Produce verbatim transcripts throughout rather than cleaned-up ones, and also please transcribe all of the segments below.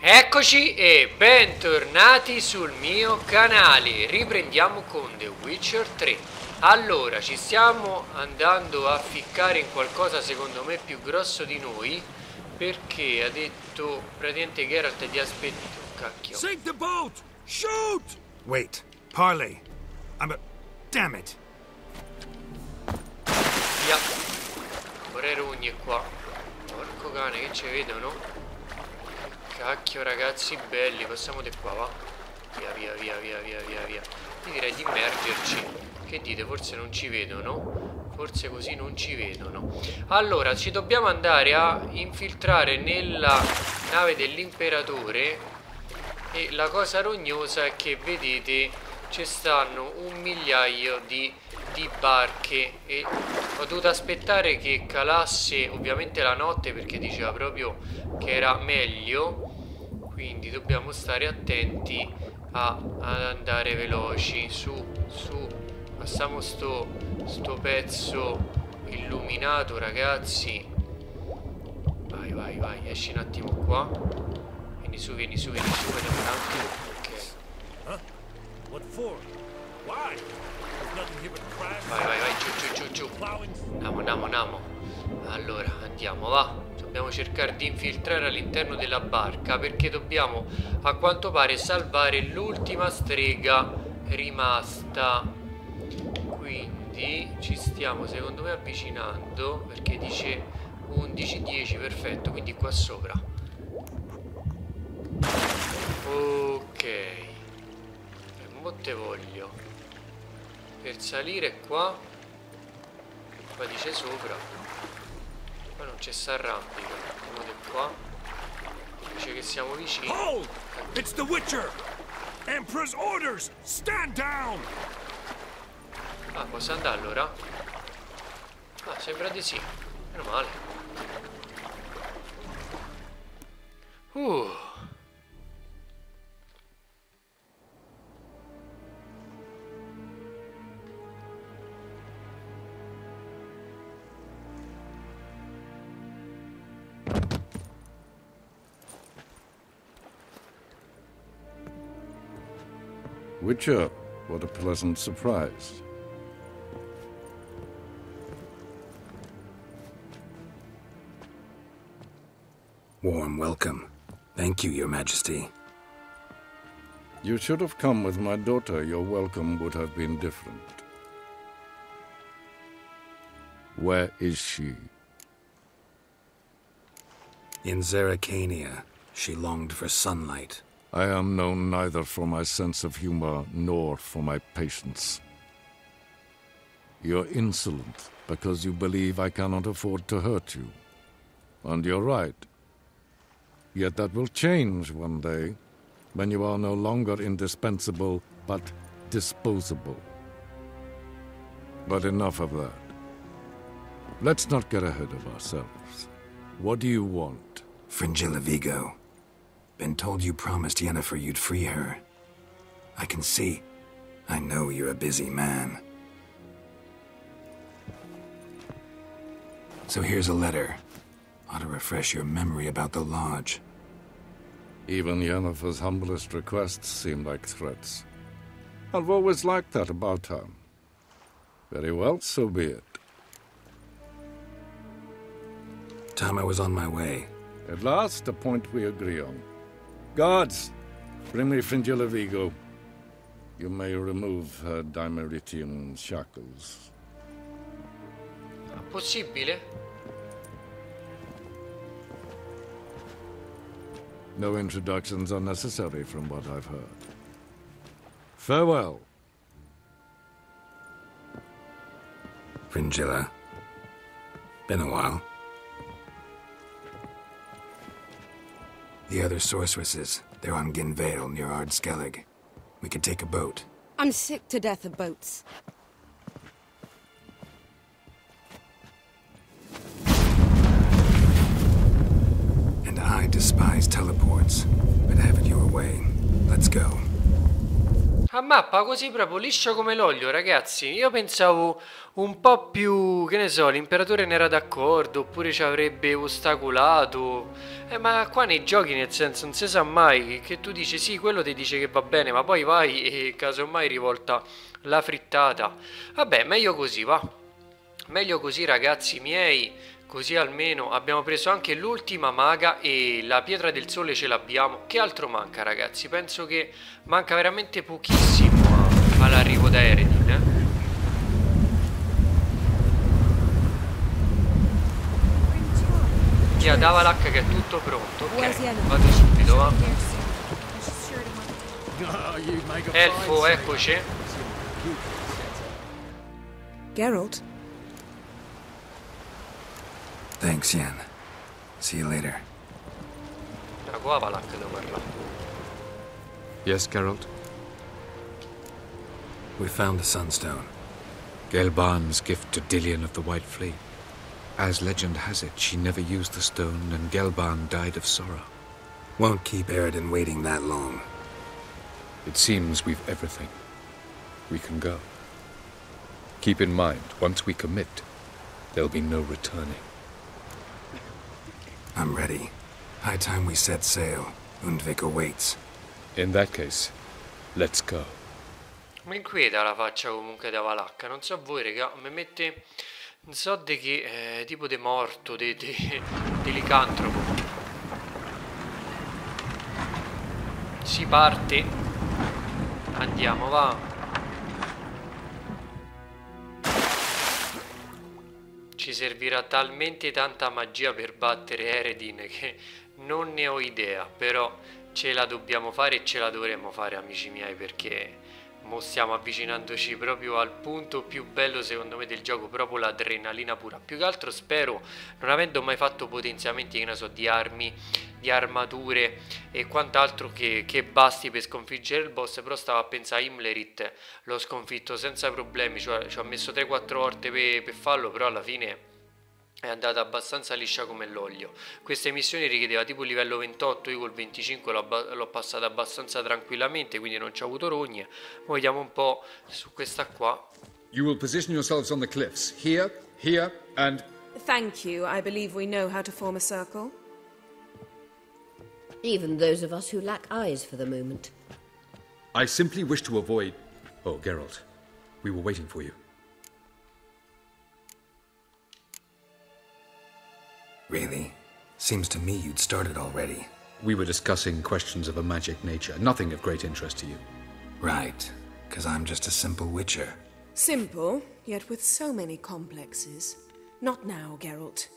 Eccoci e bentornati sul mio canale. Riprendiamo con The Witcher tre. Allora, ci stiamo andando a ficcare in qualcosa secondo me più grosso di noi, perché ha detto praticamente Geralt di aspettare. Cacchio. Sink the boat! Shoot! Wait, parley. I'm a... Damn it. Via. Vorrei rogne qua. Porco cane, che ci vedono? Cacchio ragazzi belli, passiamo di qua, va. Via via via via via via via. Io direi di immergerci. Che dite? Forse non ci vedono. Forse così non ci vedono. Allora, ci dobbiamo andare a infiltrare nella nave dell'imperatore. E la cosa rognosa è che vedete ci stanno un migliaio di, di barche. E ho dovuto aspettare che calasse ovviamente la notte, perché diceva proprio che era meglio. Quindi dobbiamo stare attenti a, ad andare veloci. Su, su. Passiamo sto, sto pezzo illuminato, ragazzi. Vai, vai, vai. Esci un attimo qua. Vieni su, vieni su, vieni su. Vediamo un attimo. Ok. Vai, vai, vai. Giù, giù, giù, giù. Andiamo, andiamo, andiamo. Allora, andiamo, va. Dobbiamo cercare di infiltrare all'interno della barca, perché dobbiamo a quanto pare salvare l'ultima strega rimasta. Quindi ci stiamo secondo me avvicinando, perché dice undici dieci, perfetto, quindi qua sopra. Ok. E mo te voglio. Per salire qua. Qua dice sopra. Qua non c'è sta arrampica. Andiamo di qua. Dice che siamo vicini. Hold! It's the Witcher! Emperor's orders! Stand down! Ah, posso andare allora? Ah, sembra di sì. Meno male. Uh. Witcher, what a pleasant surprise. Warm welcome. Thank you, Your Majesty. You should have come with my daughter. Your welcome would have been different. Where is she? In Zerrikania, she longed for sunlight. I am known neither for my sense of humor nor for my patience. You're insolent because you believe I cannot afford to hurt you. And you're right. Yet that will change one day, when you are no longer indispensable, but disposable. But enough of that. Let's not get ahead of ourselves. What do you want? Fringilla Vigo. Been told you promised Yennefer you'd free her. I can see. I know you're a busy man. So here's a letter. Ought to refresh your memory about the Lodge. Even Yennefer's humblest requests seem like threats. I've always liked that about her. Very well, so be it. Time I was on my way. At last, a point we agree on. Guards, bring me Fringilla Vigo. You may remove her Dimeritian shackles. Possibile? No introductions are necessary from what I've heard. Farewell. Fringilla. Been a while. The other sorceresses, they're on Ginvale near Ardskellig. We could take a boat. I'm sick to death of boats. And I despise teleports, but have it your way. Let's go. A mappa così proprio liscio come l'olio, ragazzi. Io pensavo un po' più, che ne so, l'imperatore ne era d'accordo, oppure ci avrebbe ostacolato. Eh, ma qua nei giochi, nel senso, non si sa mai che, che tu dici sì, quello ti dice che va bene, ma poi vai e casomai rivolta la frittata. Vabbè, meglio così, va. Meglio così, ragazzi miei. Così almeno abbiamo preso anche l'ultima maga e la pietra del sole ce l'abbiamo. Che altro manca, ragazzi? Penso che manca veramente pochissimo all'arrivo da Eredin, eh? Via, da Valak che è tutto pronto. Ok, vado subito, va. Elfo, eccoci. Geralt? Thanks, Yen. See you later. Da qua Valak devo parlare. Yes, Geralt? We found the Sunstone. Gelban's gift to Dillion of the White Fleet. As legend has it, she never used the stone, and Gelban died of sorrow. Won't keep Eredin waiting that long. It seems we've everything. We can go. Keep in mind, once we commit, there'll be no returning. I'm ready. High time we set sail. Undvik awaits. In that case, let's go. Mi inquieta la faccia comunque da Valak. Non so voi, raga, mi mette... Non so di che... Eh, tipo di morto, di, di, di licantropo. Si parte. Andiamo, va. Ci servirà talmente tanta magia per battere Eredin che non ne ho idea, però ce la dobbiamo fare e ce la dovremmo fare, amici miei, perché mo stiamo avvicinandoci proprio al punto più bello secondo me del gioco, proprio l'adrenalina pura. Più che altro spero, non avendo mai fatto potenziamenti, che ne so, di armi, di armature e quant'altro, che, che basti per sconfiggere il boss. Però stavo a pensare a Imlerit, l'ho sconfitto senza problemi, cioè ci ho messo tre quattro volte per, per farlo, però alla fine è andata abbastanza liscia come l'olio. Queste missioni richiedeva tipo il livello ventotto, io col venticinque l'ho passata abbastanza tranquillamente, quindi non ci ho avuto rogne. Vediamo un po' su questa qua. You will position yourselves on the cliffs, here, here, and... Thank you. I believe we know how to form a circle. Even those of us who lack eyes for the moment. I simply wish to avoid... Oh, Geralt, we were waiting for you. Really? Seems to me you'd started already. We were discussing questions of a magic nature, nothing of great interest to you. Right, because I'm just a simple witcher. Simple, yet with so many complexes. Not now, Geralt.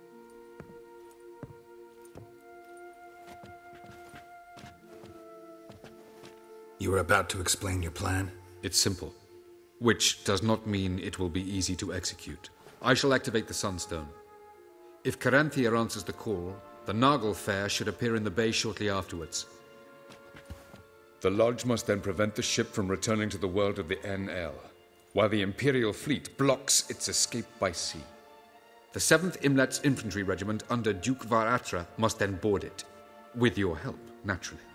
You were about to explain your plan? It's simple, which does not mean it will be easy to execute. I shall activate the Sunstone. If Caranthia answers the call, the Nagel Fair should appear in the bay shortly afterwards. The Lodge must then prevent the ship from returning to the world of the N L, while the Imperial fleet blocks its escape by sea. The seventh Imlet's Infantry Regiment under Duke Varatra must then board it. With your help, naturally.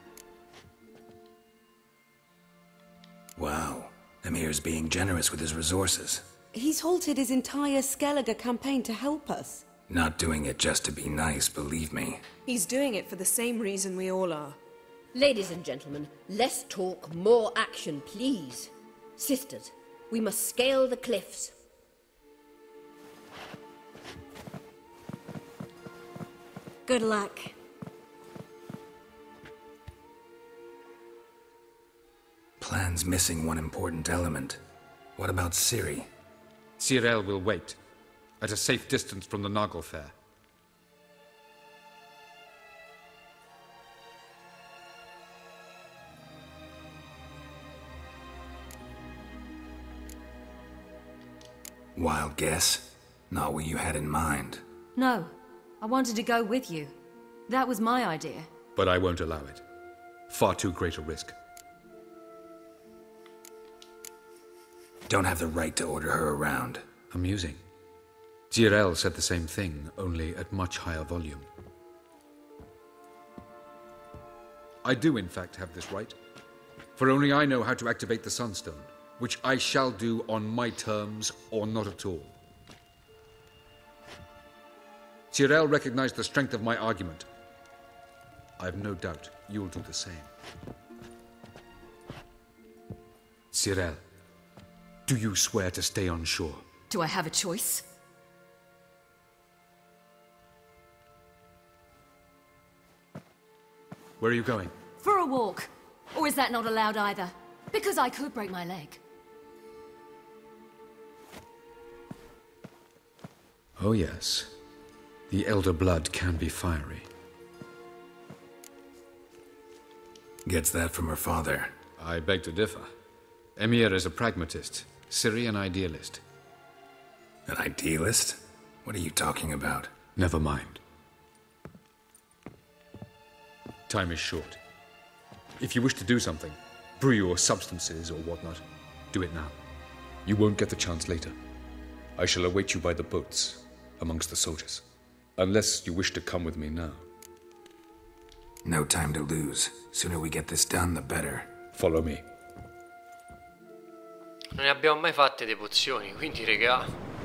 Wow. Emir's being generous with his resources. He's halted his entire Skellige campaign to help us. Not doing it just to be nice, believe me. He's doing it for the same reason we all are. Ladies and gentlemen, less talk, more action, please. Sisters, we must scale the cliffs. Good luck. Plan's missing one important element. What about Ciri? Cyril will wait, at a safe distance from the Nagel Fair. Wild guess? Not what you had in mind. No, I wanted to go with you. That was my idea. But I won't allow it. Far too great a risk. Don't have the right to order her around. Amusing. Cyril said the same thing, only at much higher volume. I do, in fact, have this right. For only I know how to activate the Sunstone, which I shall do on my terms or not at all. Tyrell recognized the strength of my argument. I have no doubt you'll do the same. Tyrell, do you swear to stay on shore? Do I have a choice? Where are you going? For a walk. Or is that not allowed either? Because I could break my leg. Oh yes. The Elder Blood can be fiery. Gets that from her father. I beg to differ. Emhyr is a pragmatist, Ciri an idealist. An idealist? What are you talking about? Never mind. Time is short. If you wish to do something, brew your substances or whatnot, do it now. You won't get the chance later. I shall await you by the boats, amongst the soldiers. Unless you wish to come with me now. No time to lose. Sooner we get this done, the better. Follow me. Non ne abbiamo mai fatte di pozioni, quindi regà.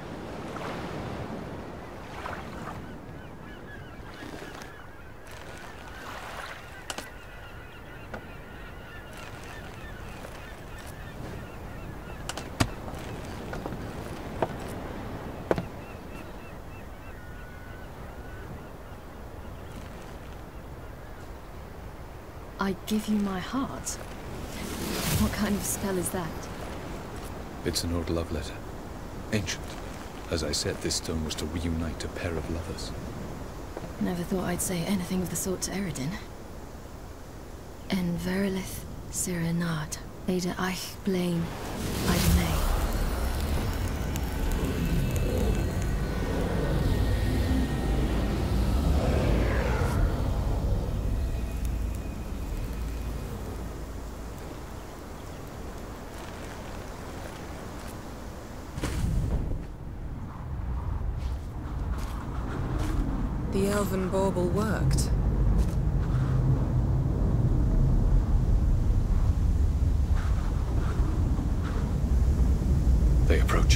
I give you my heart? What kind of spell is that? It's an old love letter. Ancient. As I said, this stone was to reunite a pair of lovers. Never thought I'd say anything of the sort to Eredin. En verilith Sirenad, Ada eich blaen, I'd may. The elven bauble worked. They approach.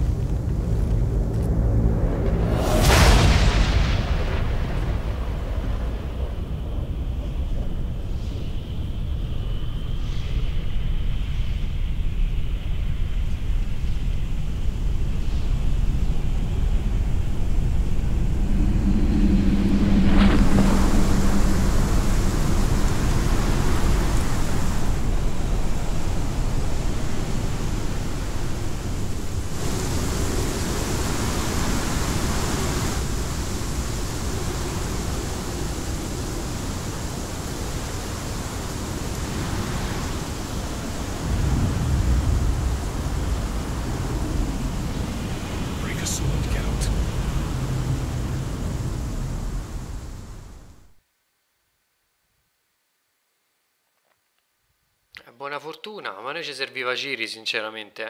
Buona fortuna, ma a noi ci serviva Ciri, sinceramente.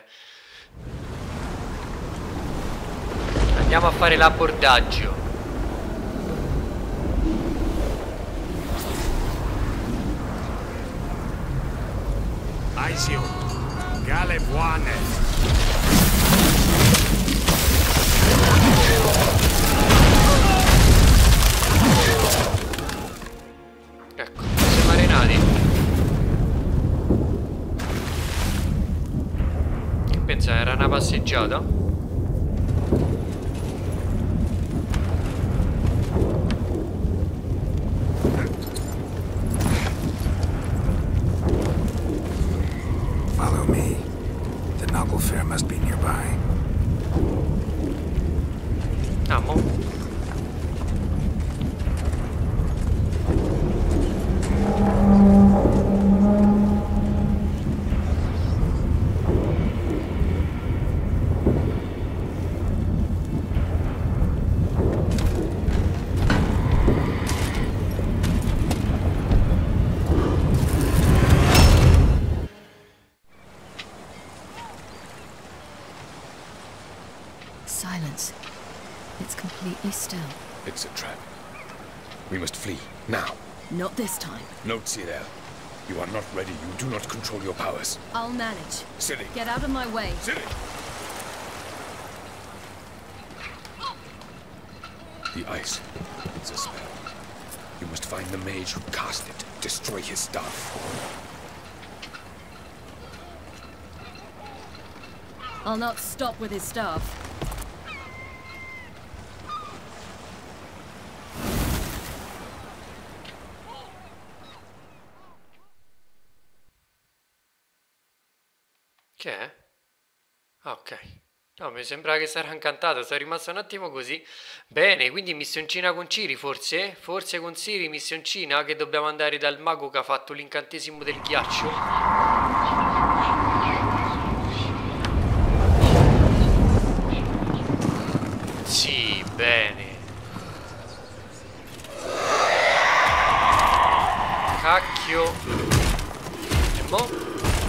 Andiamo a fare l'abbordaggio. Aisio, Gale buone. Ecco, siamo arenati. Pensa, era una passeggiata? Follow me. The Noggle Fair must be nearby. Ah, mo. Silence. It's completely still. It's a trap. We must flee, now. Not this time. No, Tyrell. You are not ready. You do not control your powers. I'll manage. Silly. Get out of my way. Silly. The ice. It's a spell. You must find the mage who cast it. Destroy his staff. I'll not stop with his staff. Che è? Ah, ok. No, mi sembrava che sarà incantato, sono rimasto un attimo così. Bene, quindi missioncina con Ciri, forse? Forse con Ciri, missioncina, che dobbiamo andare dal mago che ha fatto l'incantesimo del ghiaccio? Sì, bene. Cacchio. E mo'?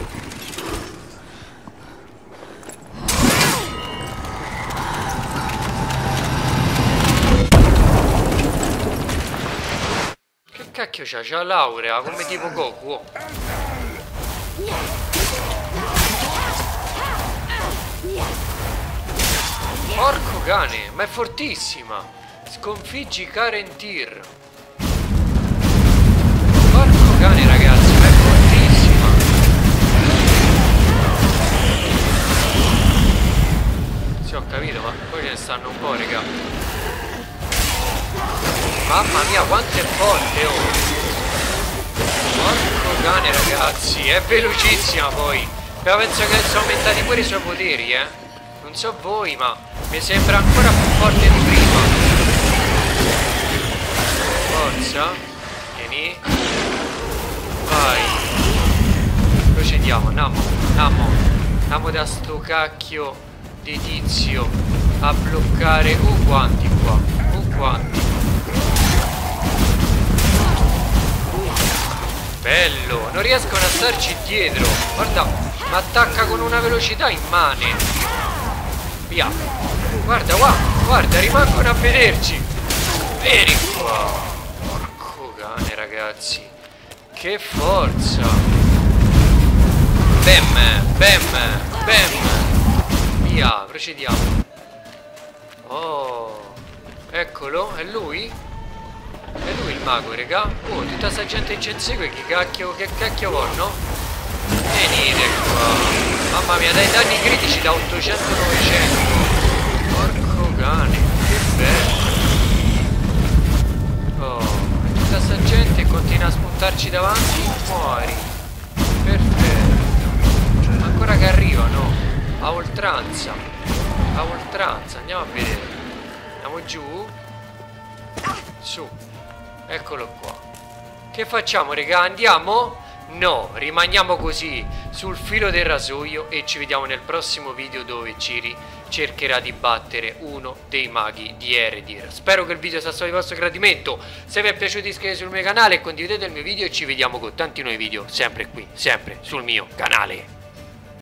Cacchio c'ha, c'ha laurea, come tipo Goku. Porco cane, ma è fortissima. Sconfiggi Karen Tyr. Porco cane ragazzi, ma è fortissima. Sì, ho capito, ma poi ce ne stanno un po', raga. Mamma mia, quanto è forte, oh! Porco cane, ragazzi, è velocissima poi. Però penso che sono aumentati pure i suoi poteri, eh. Non so voi, ma mi sembra ancora più forte di prima. Forza. Vieni. Vai. Procediamo, andiamo, andiamo. Andiamo da sto cacchio di tizio a bloccare. Uh, quanti qua. Uh, quanti. Bello, non riescono a starci dietro. Guarda, mi attacca con una velocità immane. Via. Guarda qua, guarda, rimangono a vederci. Vieni qua. Porco cane, ragazzi. Che forza. Bam, bam, bam. Via, procediamo. Oh, eccolo, è lui? È lui il mago, raga. Oh, tutta sta gente in insegue. Che cacchio, che cacchio vorno? Venite qua. Mamma mia, dai danni critici da ottocento a novecento. Porco cane, che bello. Oh, tutta sta gente continua a spuntarci davanti. Muori. Perfetto. Ancora che arrivano. A oltranza. A oltranza. Andiamo a vedere. Andiamo giù. Su. Eccolo qua. Che facciamo, raga? Andiamo? No, rimaniamo così sul filo del rasoio e ci vediamo nel prossimo video dove Ciri cercherà di battere uno dei maghi di Eredir. Spero che il video sia stato di vostro gradimento. Se vi è piaciuto iscrivetevi sul mio canale, condividete il mio video e ci vediamo con tanti nuovi video sempre qui, sempre sul mio canale.